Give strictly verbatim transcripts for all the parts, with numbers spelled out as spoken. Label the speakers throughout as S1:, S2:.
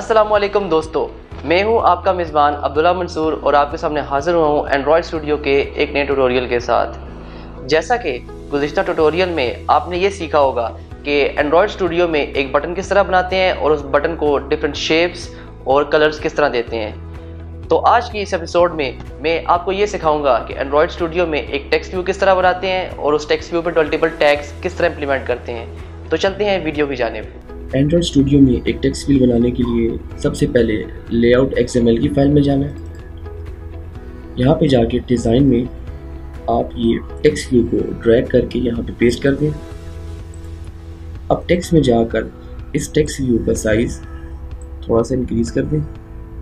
S1: अस्सलामुअलैकुम दोस्तों, मैं हूं आपका मेज़बान अब्दुल्ला मंसूर और आपके सामने हाज़िर हुआ हूं एंड्रॉयड स्टूडियो के एक नए ट्यूटोरियल के साथ। जैसा कि गुज़िश्ता ट्यूटोरियल में आपने ये सीखा होगा कि एंड्रॉयड स्टूडियो में एक बटन किस तरह बनाते हैं और उस बटन को डिफरेंट शेप्स और कलर्स किस तरह देते हैं। तो आज की इस एपिसोड में मैं आपको ये सिखाऊंगा कि एंड्रॉयड स्टूडियो में एक टेक्स्ट व्यू किस तरह बनाते हैं और उस टेक्स्ट व्यू पर मल्टीपल टैग्स किस तरह इंप्लीमेंट करते हैं। तो चलते हैं वीडियो की जानिब।
S2: एंड्रॉयड स्टूडियो में एक टेक्स्ट व्यू बनाने के लिए सबसे पहले लेआउट एक्सएमएल की फाइल में जाना है। यहाँ पे जाके डिज़ाइन में आप ये टेक्स्ट व्यू को ड्रैग करके यहाँ पे पेस्ट कर दें। अब टेक्स्ट में जाकर इस टेक्स्ट व्यू का साइज़ थोड़ा सा इंक्रीज कर दें।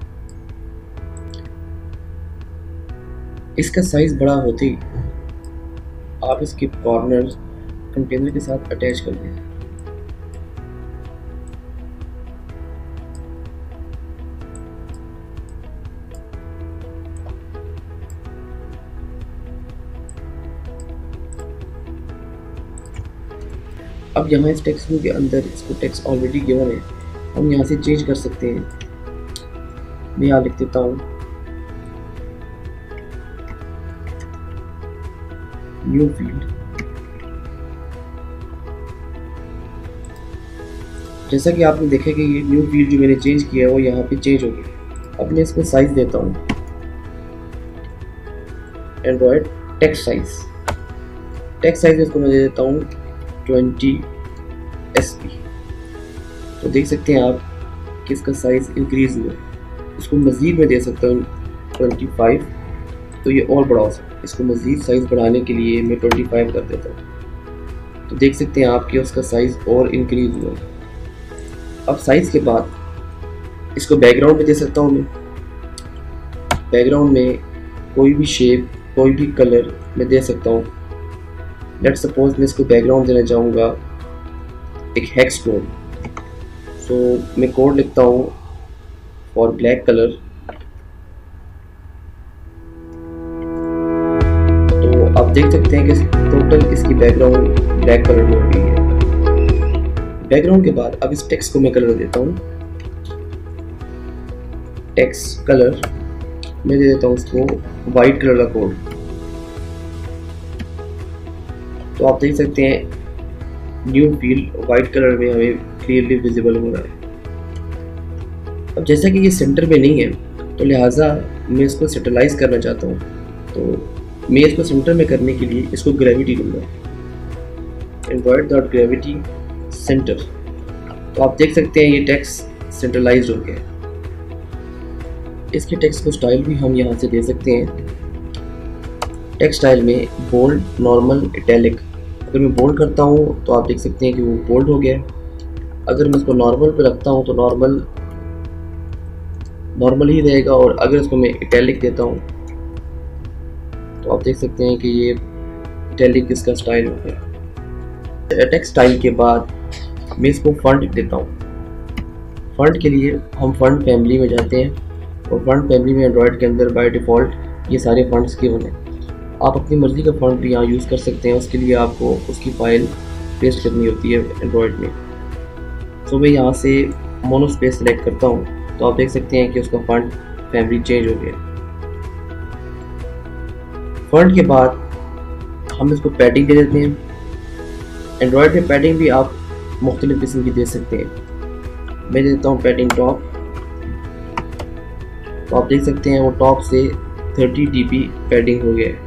S2: इसका साइज़ बड़ा होते ही आप इसके कॉर्नर कंटेनर के साथ अटैच कर दें। अब यहाँ इस टेक्स्ट व्यू के अंदर इसको टेक्स्ट ऑलरेडी गिवन है, हम यहाँ से चेंज कर सकते हैं। मैं यहाँ लिख देता हूँ न्यू फील्ड। जैसा कि आपने देखा कि ये न्यू फील्ड जो मैंने चेंज किया है वो यहाँ पे चेंज हो गया। अब मैं इसको साइज देता हूँ Android text size. Text size इसको मैं दे देता हूँ ट्वेंटी एस पी। तो देख सकते हैं आप कि इसका साइज़ इंक्रीज़ हुआ है। इसको मज़ीद में दे सकता हूँ ट्वेंटी फाइव, तो ये और बड़ा हो सकता है। इसको मज़ीद साइज़ बढ़ाने के लिए मैं ट्वेंटी फाइव कर देता हूँ। तो देख सकते हैं आप कि उसका साइज़ और इंक्रीज़ हुआ है। अब साइज़ के बाद इसको बैकग्राउंड में दे सकता हूँ मैं। बैकग्राउंड में कोई भी शेप, कोई भी कलर मैं दे सकता हूँ। लेट सपोज मैं इसको बैकग्राउंड देना चाहूँगा एक हेक्स कोड। सो मैं कोड लिखता हूँ फॉर ब्लैक कलर। तो आप देख सकते हैं कि टोटल इसकी बैकग्राउंड ब्लैक कलर में हो गई है। बैकग्राउंड के बाद अब इस टेक्स्ट को मैं कलर देता हूँ। टेक्स्ट कलर मैं दे देता हूँ इसको वाइट कलर का कोड। तो आप देख सकते हैं न्यू फील्ड वाइट कलर में हमें क्लियरली विजिबल हो रहा है। अब जैसा कि ये सेंटर में नहीं है तो लिहाजा मैं इसको सेंट्रलाइज करना चाहता हूँ। तो मैं इसको सेंटर में करने के लिए इसको ग्रेविटी दूंगा, एंड्रॉयड डॉट ग्रेविटी सेंटर। तो आप देख सकते हैं ये टेक्स्ट सेंट्रलाइज हो गया। इसके टेक्स्ट को स्टाइल भी हम यहाँ से दे सकते हैं। टेक्स्ट स्टाइल में बोल्ड, नॉर्मल, इटैलिक। अगर मैं बोल्ड करता हूँ तो आप देख सकते हैं कि वो बोल्ड हो गया। अगर मैं इसको नॉर्मल पे रखता हूँ तो नॉर्मल नॉर्मल ही रहेगा, और अगर इसको मैं इटैलिक देता हूँ तो आप देख सकते हैं कि ये इटैलिक इसका स्टाइल हो गया। टेक्स्ट स्टाइल के बाद मैं इसको फॉन्ट देता हूँ। फॉन्ट के लिए हम फॉन्ट फैमिली में जाते हैं, और फॉन्ट फैमिली में एंड्रॉयड के अंदर बाय डिफ़ॉल्ट ये सारे फॉन्ट्स गिवन हैं। आप अपनी मर्ज़ी का फॉन्ट भी यहाँ यूज़ कर सकते हैं। उसके लिए आपको उसकी फ़ाइल पेस्ट करनी होती है एंड्रॉयड में। तो मैं यहाँ से मोनो स्पेस सेलेक्ट करता हूँ, तो आप देख सकते हैं कि उसका फॉन्ट फैमिली चेंज हो गया। फॉन्ट के बाद हम इसको पैडिंग दे देते हैं। एंड्रॉयड में पैडिंग भी आप मुख्तलिफ़ किस्म की दे सकते हैं। मैं देता हूँ पैडिंग टॉप। तो आप देख सकते हैं वो टॉप से थर्टी डी बी पैडिंग हो गया है।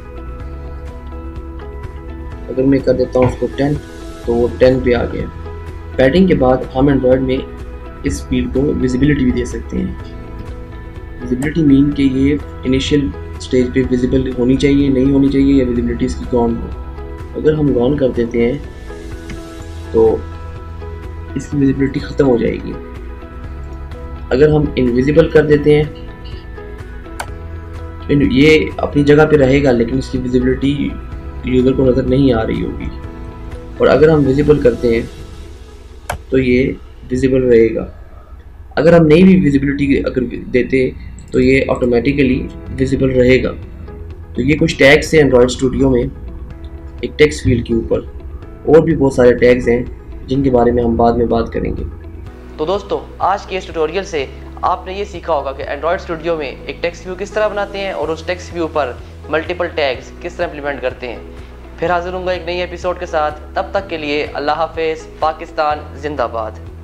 S2: अगर मैं कर देता हूँ उसको टेन, तो वो टेन पे आ गया। पैडिंग के बाद हम एंड्रॉयड में इस फील्ड को विजिबिलिटी भी दे सकते हैं। विजिबिलिटी मीन कि ये इनिशियल स्टेज पे विजिबल होनी चाहिए, नहीं होनी चाहिए, या विजिबिलिटी इसकी गॉन हो। अगर हम गॉन कर देते हैं तो इसकी विजिबिलिटी ख़त्म हो जाएगी। अगर हम इनविजिबल कर देते हैं ये अपनी जगह पे रहेगा, लेकिन इसकी विजिबिलिटी यूज़र को नज़र नहीं आ रही होगी। और अगर हम विजिबल करते हैं तो ये विजिबल रहेगा। अगर हम नहीं भी विजिबिलिटी अगर देते तो ये ऑटोमेटिकली विजिबल रहेगा। तो ये कुछ टैग्स हैं एंड्रॉयड स्टूडियो में एक टेक्स्ट फील्ड के ऊपर। और भी बहुत सारे टैग्स हैं जिनके बारे में हम बाद में बात करेंगे।
S1: तो दोस्तों आज के इस ट्यूटोरियल से आपने ये सीखा होगा कि एंड्रॉयड स्टूडियो में एक टेक्स्ट व्यू किस तरह बनाते हैं और उस टेक्स्ट व्यू पर मल्टीपल टैग्स किस तरह इम्प्लीमेंट करते हैं। फिर हाजिर होऊंगा एक नई एपिसोड के साथ, तब तक के लिए अल्लाह हाफिज़। पाकिस्तान जिंदाबाद।